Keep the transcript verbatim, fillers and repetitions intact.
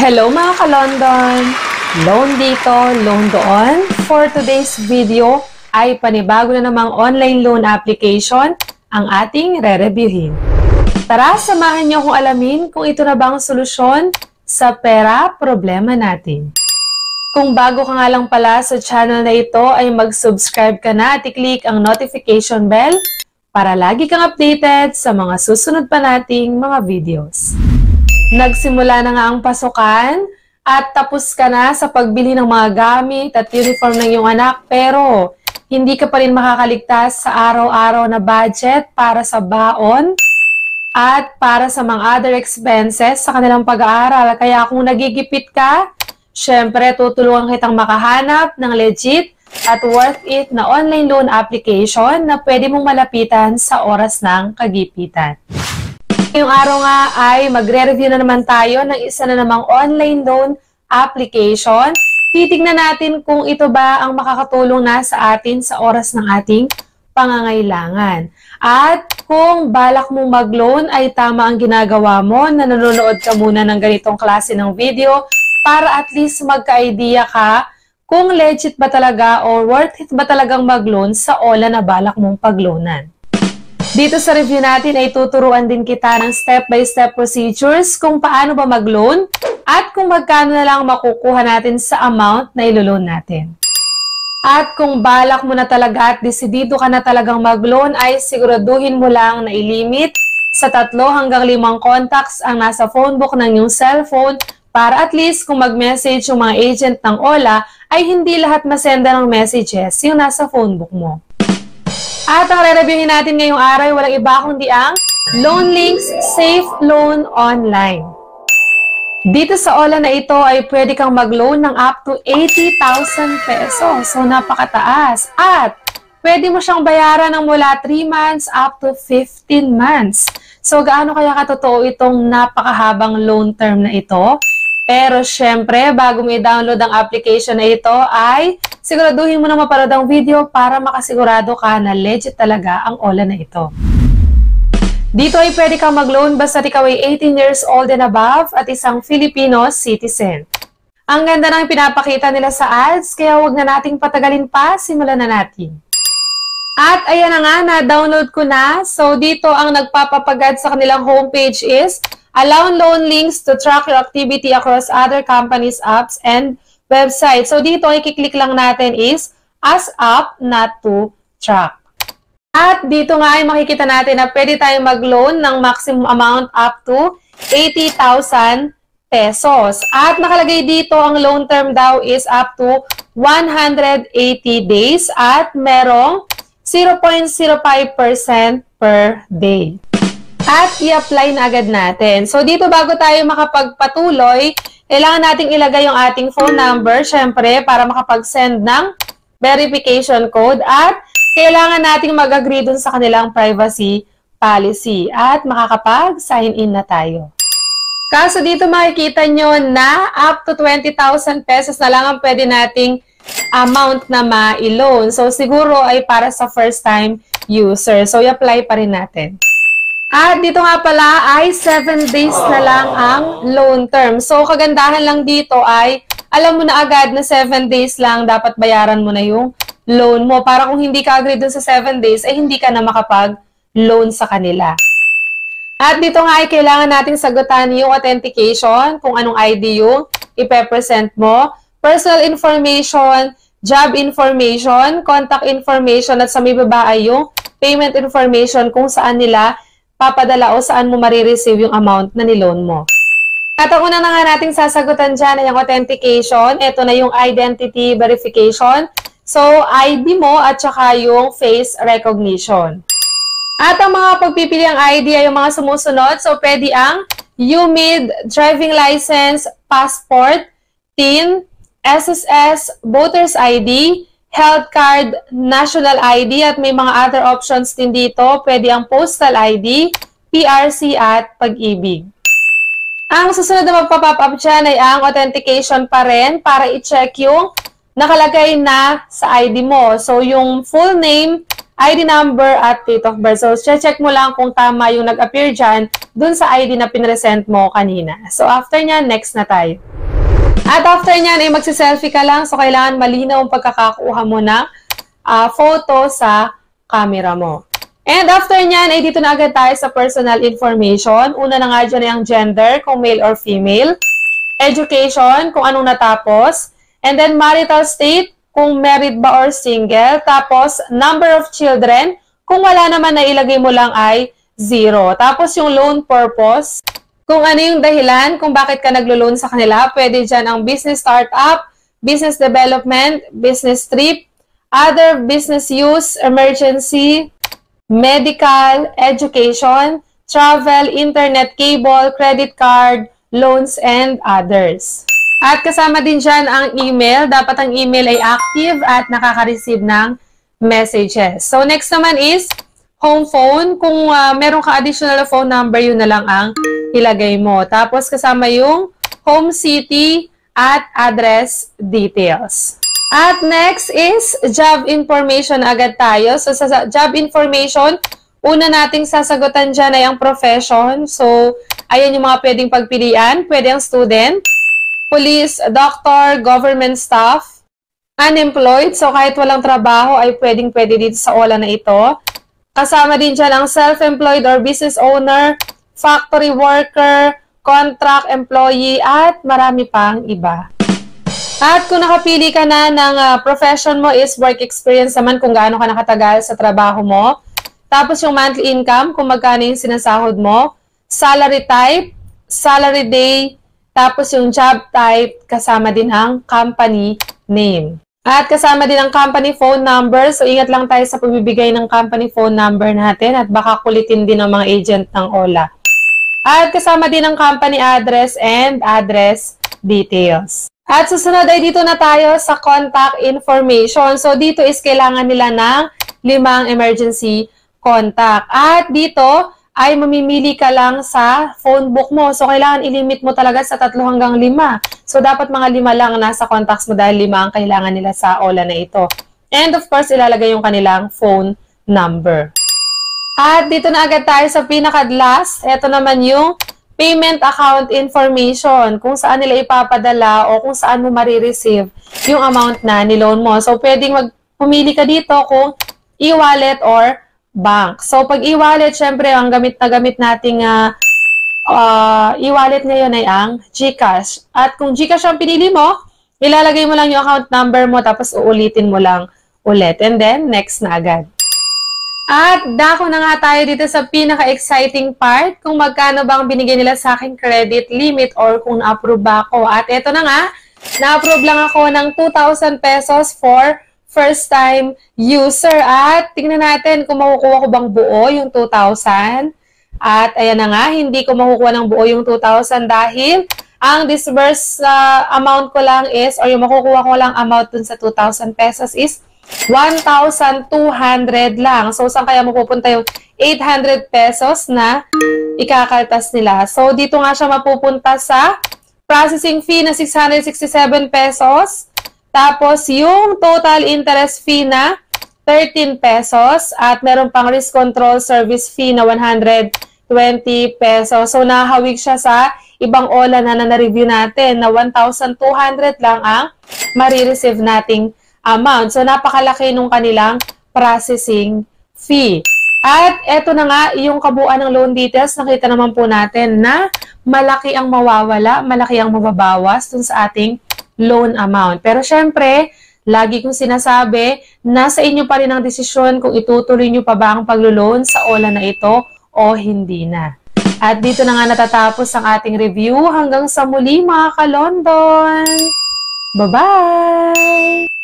Hello mga ka-London! Loan dito, loan doon. For today's video ay panibago na namang online loan application ang ating re-reviewin. Tara, samahan niyo kung alamin kung ito na bang solusyon sa pera problema natin. Kung bago ka nga lang pala sa channel na ito ay mag-subscribe ka na at i-click ang notification bell para lagi kang updated sa mga susunod pa nating mga videos. Nagsimula na nga ang pasukan at tapos ka na sa pagbili ng mga gamit at uniform ng iyong anak pero hindi ka pa rin makakaligtas sa araw-araw na budget para sa baon at para sa mga other expenses sa kanilang pag-aaral. Kaya kung nagigipit ka, syempre tutulungan kitang makahanap ng legit at worth it na online loan application na pwede mong malapitan sa oras ng kagipitan. Ngayong araw nga ay magre-review na naman tayo ng isa na namang online loan application. Titignan natin kung ito ba ang makakatulong na sa atin sa oras ng ating pangangailangan. At kung balak mong mag-loan ay tama ang ginagawa mo na nanonood ka muna ng ganitong klase ng video para at least magka-idea ka kung legit ba talaga o worth it ba talagang mag-loan sa ola na balak mong pag-loanan. Dito sa review natin ay tuturuan din kita ng step-by-step procedures kung paano ba mag-loan at kung magkano na lang makukuha natin sa amount na ilo-loan natin. At kung balak mo na talaga at desidido ka na talagang mag-loan ay siguraduhin mo lang na ilimit sa tatlo hanggang limang contacts ang nasa phone book ng iyong cellphone para at least kung mag-message yung mga agent ng ola ay hindi lahat masenda ng messages yung nasa phone book mo. At ang re-reviewin natin ngayong araw ay walang iba kundi ang LoanLinks Safe Loan Online. Dito sa ola na ito ay pwede kang mag-loan ng up to eighty thousand pesos. So napakataas. At pwede mo siyang bayaran ng mula three months up to fifteen months. So gaano kaya katotoo itong napakahabang loan term na ito? Pero syempre, bago mo i-download ang application na ito ay siguraduhin mo na mapanood ang video para makasigurado ka na legit talaga ang ola na ito. Dito ay pwede kang mag-loan basta ikaw ay eighteen years old and above at isang Filipino citizen. Ang ganda ng pinapakita nila sa ads, kaya huwag na nating patagalin pa, simulan na natin. At ayan na nga, na-download ko na. So dito ang nagpapapagad sa kanilang homepage is allow LoanLinks to track your activity across other companies' apps and websites. So dito ay kiklik lang natin is as app not to track. At dito nga ay makikita natin na pwede tayong mag-loan ng maximum amount up to eighty thousand pesos. At nakalagay dito ang loan term daw is up to one hundred eighty days at merong zero point zero five percent per day. At i-apply na agad natin. So dito bago tayo makapagpatuloy, kailangan nating ilagay yung ating phone number, syempre, para makapag-send ng verification code at kailangan nating mag-agree dun sa kanilang privacy policy at makakapag-sign in na tayo. Kaso dito makikita nyo na up to twenty thousand pesos na lang ang pwede nating amount na ma-loan. So siguro ay para sa first time user. So i-apply pa rin natin. At dito nga pala ay seven days na lang ang loan term. So kagandahan lang dito ay alam mo na agad na seven days lang dapat bayaran mo na yung loan mo. Para kung hindi ka agree dun sa seven days ay hindi ka na makapag-loan sa kanila. At dito nga ay kailangan nating sagutan yung authentication, kung anong I D yung ipe-present mo, personal information, job information, contact information at sa may baba ay yung payment information kung saan nila papadala o saan mo marireceive yung amount na niloan mo. At ang una na nga nating sasagutan dyan ay yung authentication. Ito na yung identity verification. So, I D mo at saka yung face recognition. At ang mga pagpipili ang I D ay yung mga sumusunod. So, pwede ang U M I D, driving license, passport, T I N, S S S, voter's I D, health card, national I D, at may mga other options din dito. Pwede ang postal I D, P R C at pag-ibig. Ang susunod na magpa-pop up dyan ay ang authentication pa rin para i-check yung nakalagay na sa I D mo. So, yung full name, I D number, at date of birth. So, check mo lang kung tama yung nag-appear dyan dun sa I D na pinresent mo kanina. So, after nyan, next na tayo. At after nyan ay magsiselfie ka lang. So, kailangan malinaw ang pagkakakuha mo ng uh, photo sa camera mo. And after nyan ay dito na agad tayo sa personal information. Una na nga dyan ay ang gender, kung male or female. Education, kung anong natapos. And then marital state, kung married ba or single. Tapos, number of children, kung wala naman na ilagay mo lang ay zero. Tapos yung loan purpose, kung ano yung dahilan, kung bakit ka naglo-loan sa kanila, pwede dyan ang business startup, business development, business trip, other business use, emergency, medical, education, travel, internet cable, credit card, loans, and others. At kasama din dyan ang email. Dapat ang email ay active at nakaka-receive ng messages. So, next naman is home phone. Kung uh, meron ka additional phone number, yun na lang ang ilagay mo. Tapos, kasama yung home city at address details. At next is job information agad tayo. So, sa job information, una nating sasagutan dyan ay ang profession. So, ayan yung mga pwedeng pagpilian. Pwede ang student, police, doctor, government staff, unemployed. So, kahit walang trabaho ay pwedeng-pwede dito sa O L A na ito. Kasama din dyan ang self-employed or business owner, factory worker, contract employee, at marami pang iba. At kung nakapili ka na ng uh, profession mo is work experience naman kung gaano ka nakatagal sa trabaho mo. Tapos yung monthly income, kung magkano yung sinasahod mo. Salary type, salary day, tapos yung job type, kasama din ang company name. At kasama din ang company phone number. So, ingat lang tayo sa pagbibigay ng company phone number natin at baka kulitin din ng mga agent ng O L A. At kasama din ang company address and address details. At susunod ay dito na tayo sa contact information. So, dito is kailangan nila ng limang emergency contact. At dito ay mamimili ka lang sa phone book mo. So, kailangan ilimit mo talaga sa tatlo hanggang lima. So, dapat mga lima lang nasa contacts mo dahil lima ang kailangan nila sa O L A na ito. And of course, ilalagay yung kanilang phone number. At dito na agad tayo sa pinaka-last. Ito naman yung payment account information. Kung saan nila ipapadala o kung saan mo marireceive yung amount na niloan mo. So, pwedeng magpumili ka dito kung e-wallet or bank. So, pag e-wallet, syempre, ang gamit na gamit nating uh, uh, e-wallet ngayon ay ang GCash. At kung GCash ang pinili mo, ilalagay mo lang yung account number mo, tapos uulitin mo lang ulit. And then, next na agad. At dako na nga tayo dito sa pinaka-exciting part, kung magkano bang binigay nila sa aking credit limit or kung na-approve ba ako. At eto na nga, na-approve lang ako ng two thousand pesos for first time user. At tingnan natin kung makukuha ko bang buo yung two thousand. At ayan na nga, hindi ko makukuha ng buo yung two thousand dahil ang disburse uh, amount ko lang is, or yung makukuha ko lang amount dun sa two thousand pesos is one thousand two hundred lang. So, saan kaya mapupunta yung eight hundred pesos na ikakaltas nila? So, dito nga siya mapupunta sa processing fee na six hundred sixty-seven pesos. Tapos, yung total interest fee na thirteen pesos at meron pang risk control service fee na one hundred twenty pesos. So, nahawig siya sa ibang O L A na na-review natin na one thousand two hundred lang ang marireceive nating amount. So, napakalaki nung kanilang processing fee. At eto na nga, yung kabuuan ng loan details, nakita naman po natin na malaki ang mawawala, malaki ang mababawas dun sa ating loan amount. Pero syempre, lagi kong sinasabi, nasa inyo pa rin ang desisyon kung itutuloy nyo pa ba ang paglo-loan sa O L A na ito o hindi na. At dito na nga natatapos ang ating review. Hanggang sa muli mga ka-London! Bye-bye!